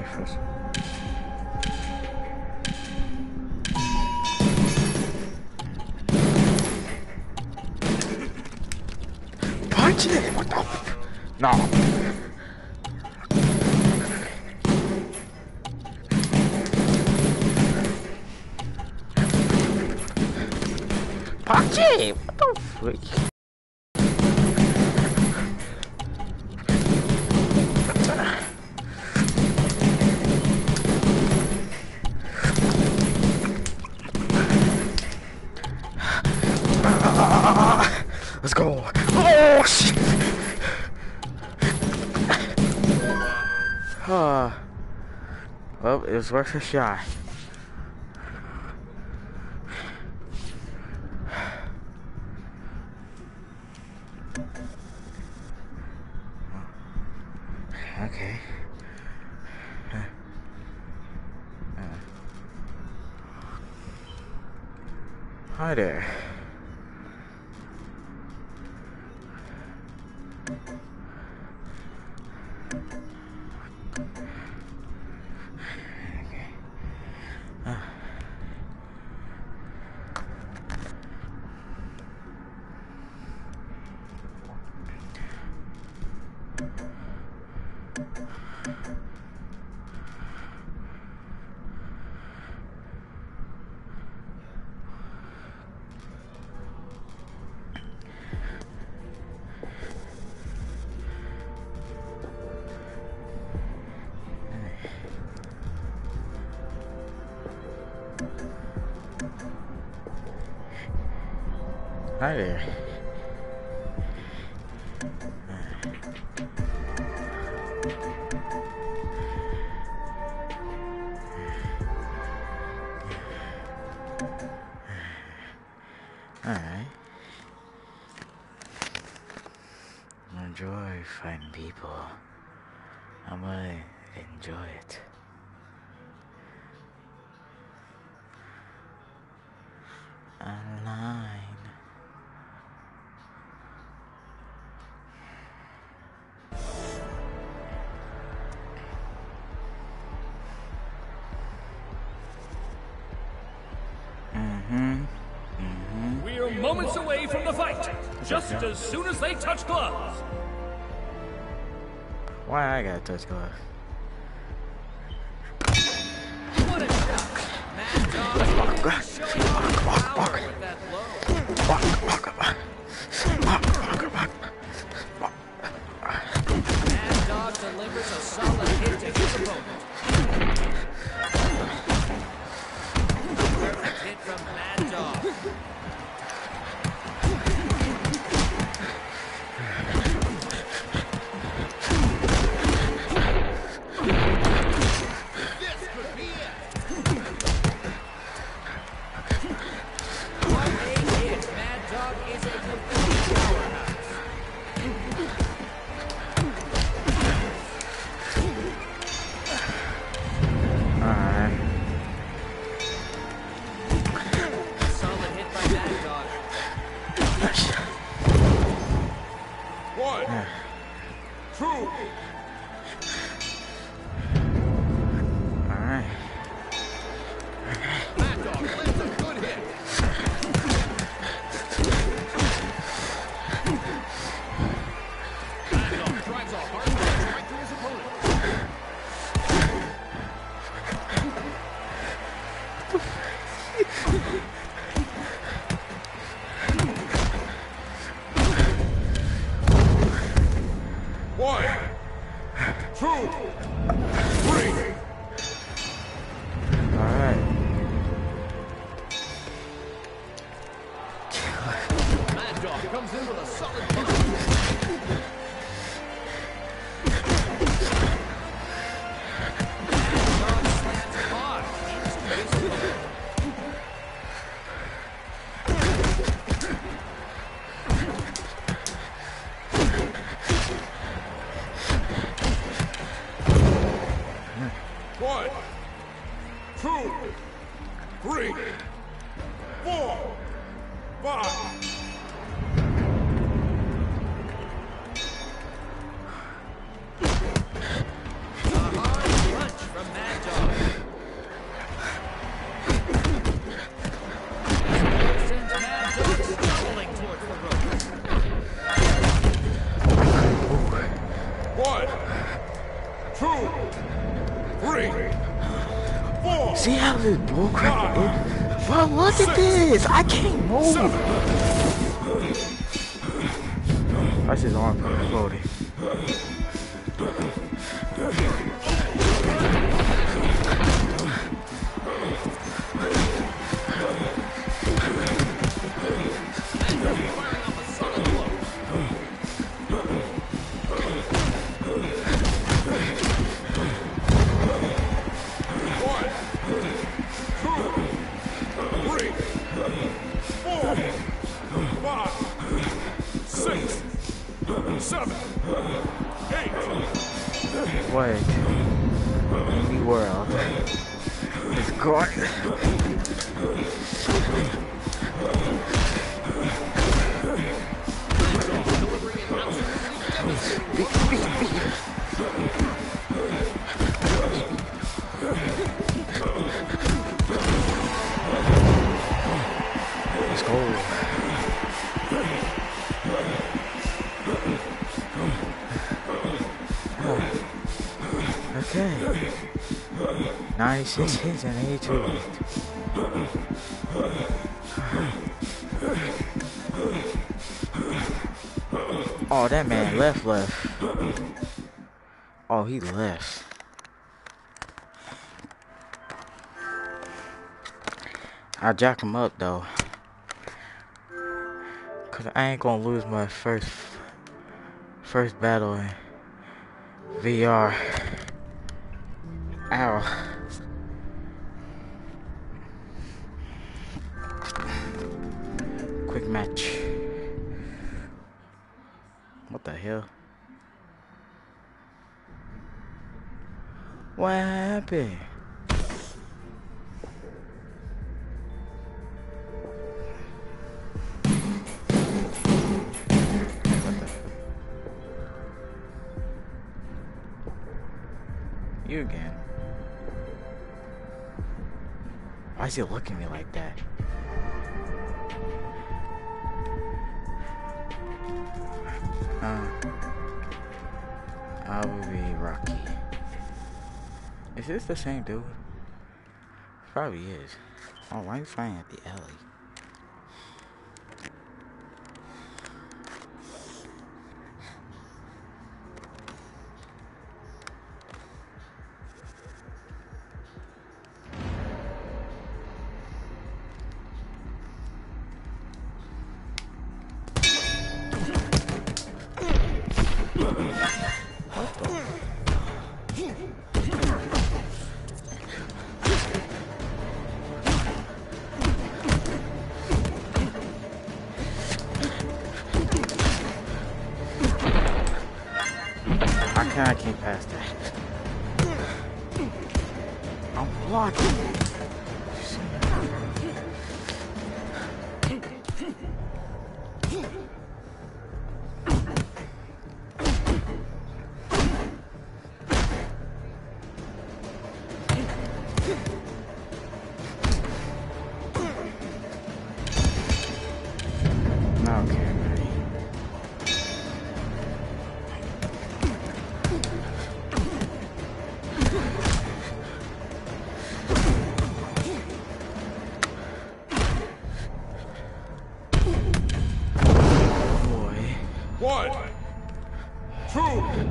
first. Punch it! What the? No. Punch it! What the freak? Let's go. Oh shit. Well, it was worth a shot. Okay. Hi there. Hi there. Alright. Enjoy finding people. I'm gonna enjoy it. Online. We're moments away from the fight, just as soon as they touch gloves. Why I gotta touch gloves? What a shot! Mad Dog showing off power with that blow. Mad Dog delivers a solid hit to his opponent. Perfect hit from Mad Dog. 2, 3, 4. See how this bullcrap is? Bro, look at this! I can't move! That's his arm floating. Wait. New world. It's going. Let's go. Okay. 96 hits and 82 hits. Oh, that man left. Oh, he left. I jack him up though, cause I ain't gonna lose my first battle in VR. Ow. Quick match. What the hell? What happened? You again. Why is he looking at me like that? I will be Rocky. Is this the same dude? Probably is. Oh, why are you fighting at the alley? I can't pass that. I'm blocking. Okay. One, 2, 3.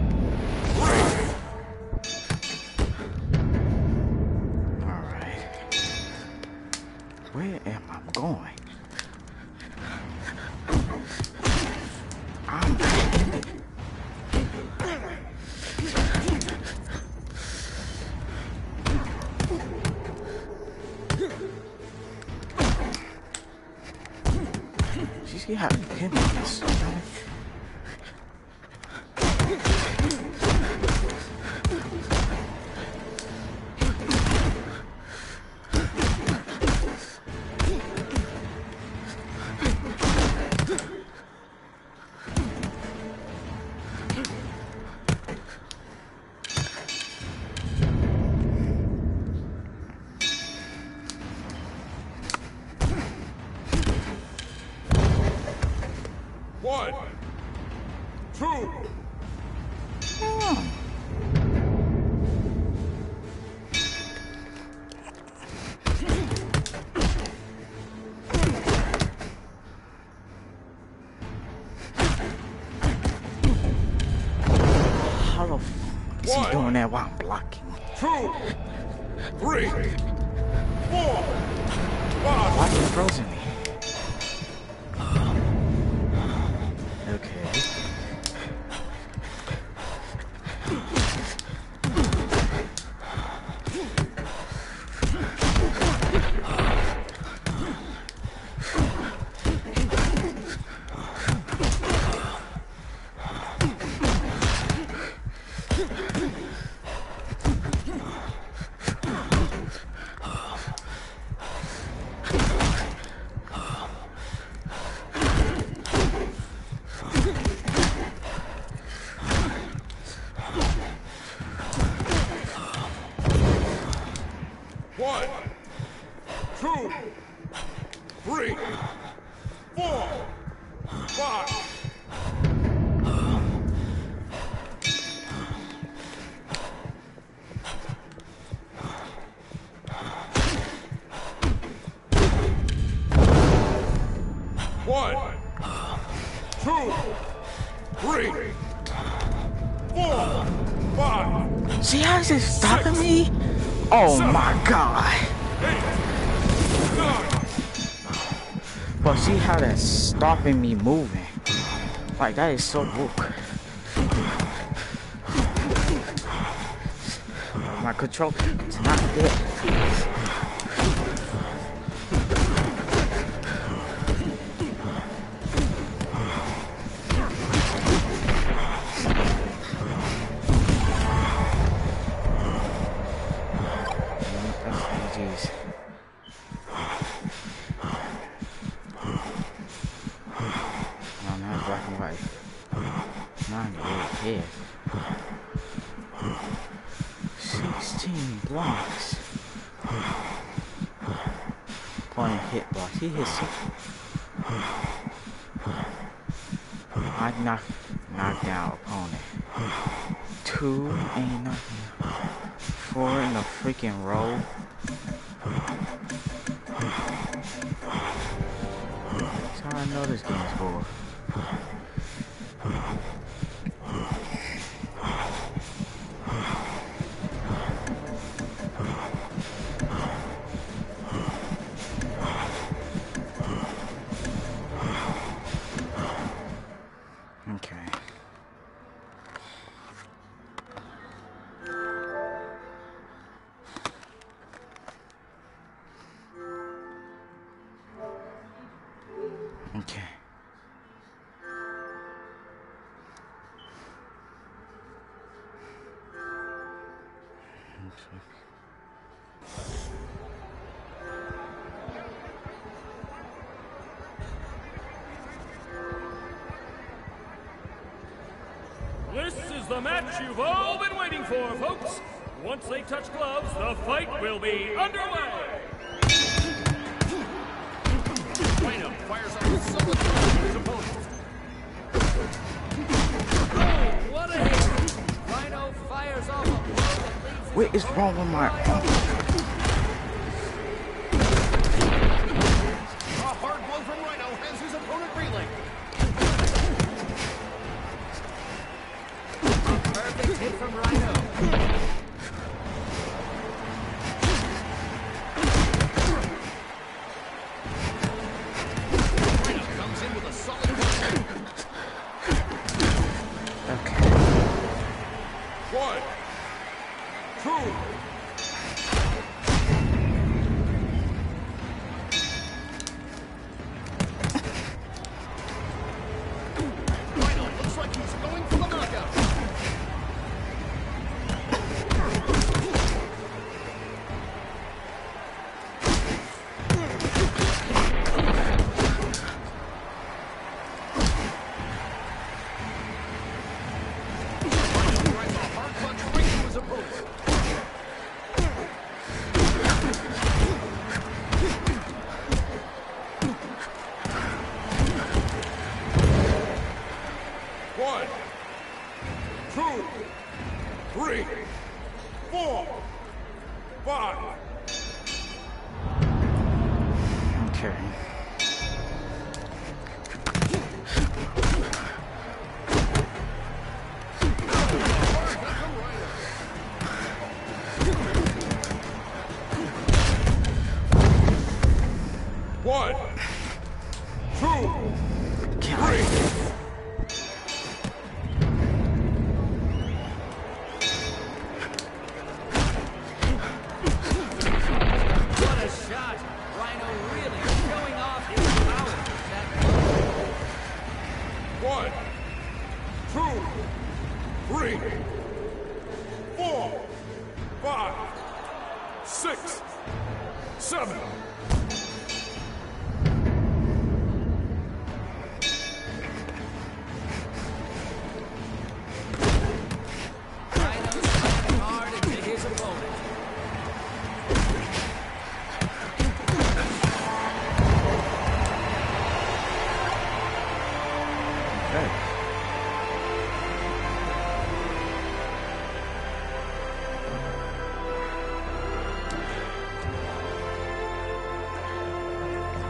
Alright. Where am I going? You see how you hit me this? One. Is he doing that while I'm blocking? 2, 3, 4, 5. Why is he frozen me? Okay. See how is it stopping me? Oh my god. But see how that's stopping me moving? Like that is so broke. My control is not good. He hits it. I knocked down opponent. 2 ain't nothing. 4 in a freaking row. That's how I know this game's bored. Okay. This is the match you've all been waiting for, folks. Once they touch gloves, the fight will be underway. Rhino fires off his opponent. Oh, what a hit! Rhino fires off a blow that leaves. What is wrong with my arm? A hard blow from Rhino has his opponent reeling. Perfect hit from Rhino.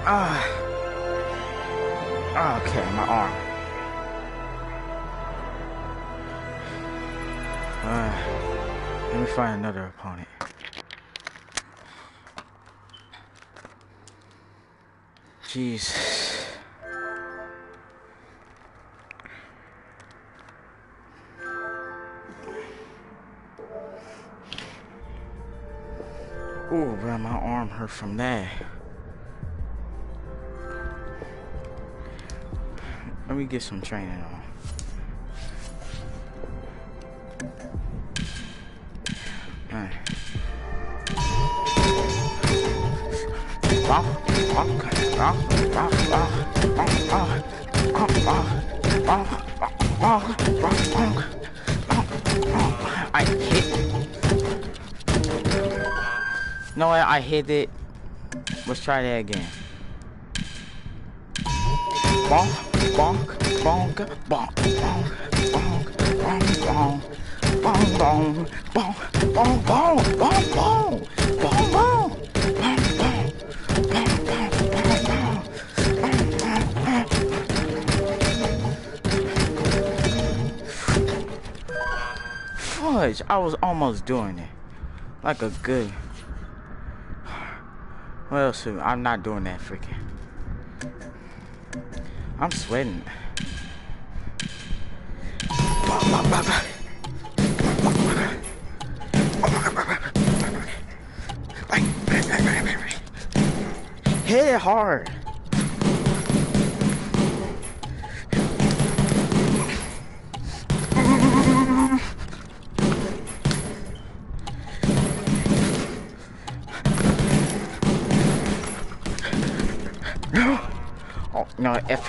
Okay, my arm. Let me find another opponent. Jeez. Ooh, bro, my arm hurt from that. Let me get some training on. Alright. I hit. You know what? I hit it. Let's try that again. Bonk, bonk, bonk, bonk, bonk, bonk, bonk, bonk, bonk, bonk, bonk, bonk, bonk, bonk, bonk, bonk, fudge! I was almost doing it, like a good. Well, so I'm not doing that freaking. I'm sweating. Hit it hard. Oh no, F.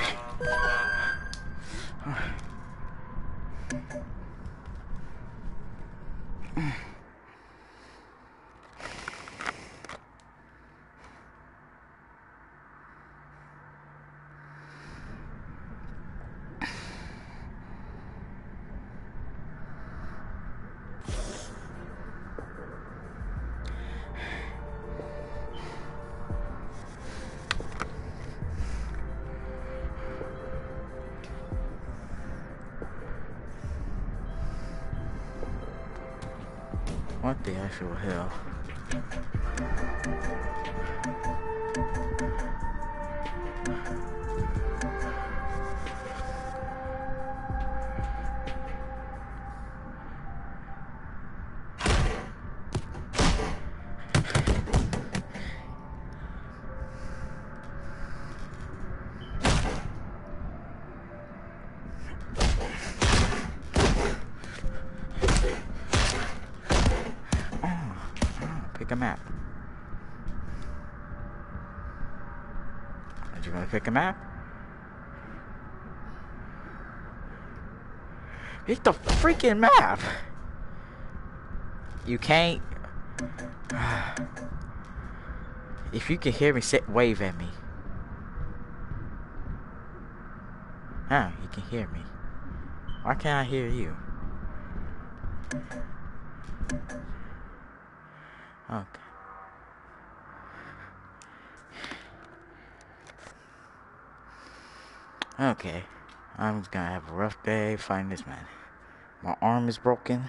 What the actual hell? Pick a map. Are you gonna pick a map? Pick the freaking map! You can't. If you can hear me, wave at me. Ah, you can hear me. Why can't I hear you? Okay. Okay. I'm just gonna have a rough day fighting this man. My arm is broken.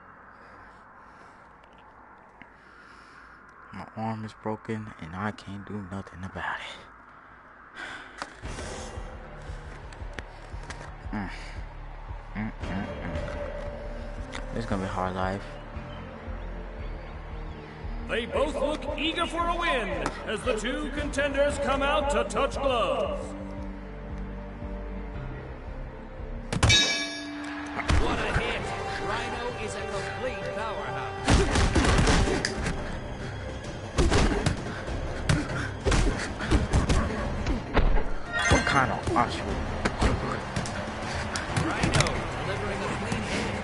My arm is broken and I can't do nothing about it. This is gonna be a hard life. They both look eager for a win as the two contenders come out to touch gloves. What a hit! Rhino is a complete powerhouse. What kind of awesome? Rhino delivering a clean hit.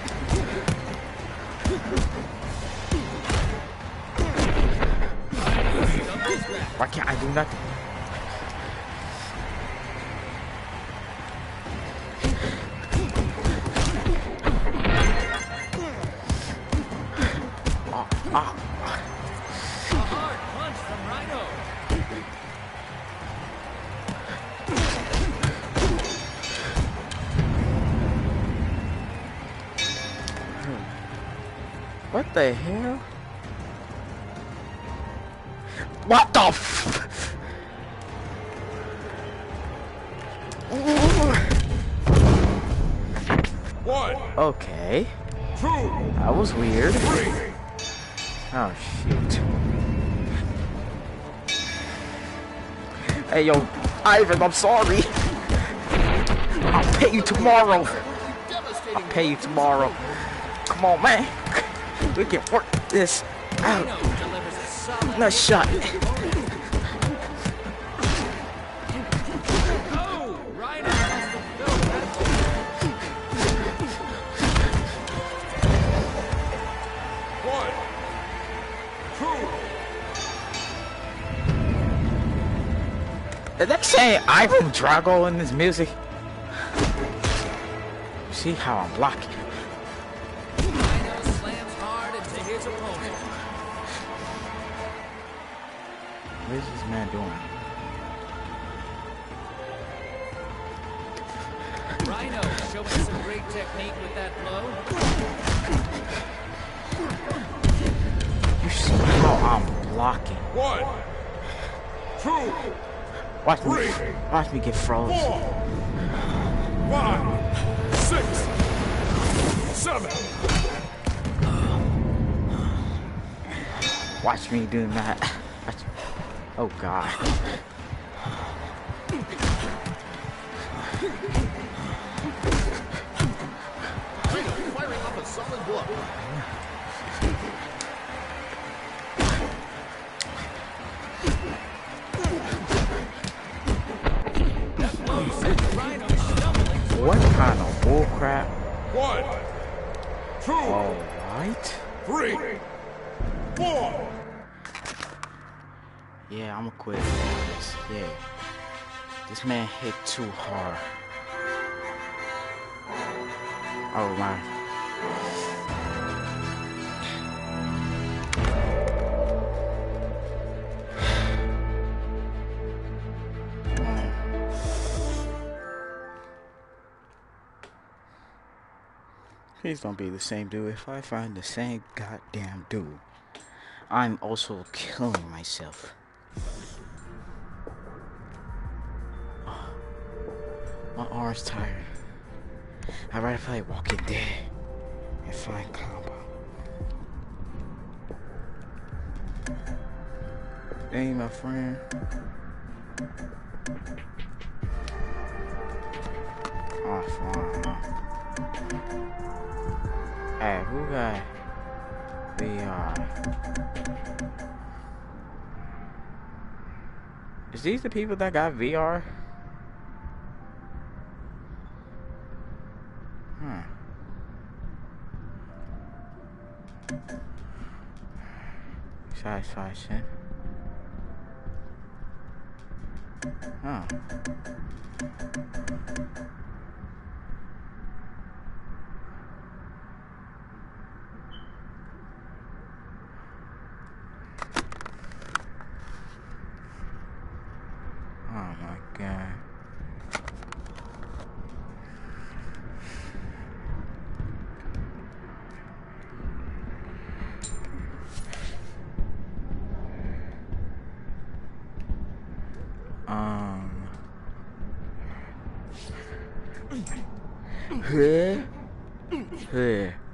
Rhino stumbles back. Why can't I do nothing? A hard punch from Rhino. What the hell? What the f- One, Okay. two, That was weird. three. Oh shoot. Hey yo, Ivan, I'm sorry. I'll pay you tomorrow. I'll pay you tomorrow. Come on, man. We can work this out. Rhino delivers a solid No shot. Oh, Rhino has to fill that hole. One, two. Is that saying Ivan Drago in this music? See how I'm blocking. Rhino slams hard into his opponent. What is this man doing? Rhino showing some great technique with that blow. You see how I'm blocking. One, two, Watch me get frozen. 4, 5, 6, 7. Watch me do that. Oh God. Firing off a solid blow. Rhino stumbling. What kind of bullcrap? 1, 2, Alright. 3, 4. Yeah, I'ma quit this. Yeah. This man hit too hard. Oh my. Please don't be the same dude. If I find the same goddamn dude, I'm also killing myself. Oh, my arm's tired. I'd rather play Walking Dead and find combo. Hey, my friend. Oh, fine. Hey, who got VR? Is these the people that got VR? Satisfaction. Huh. Oh my God. Here.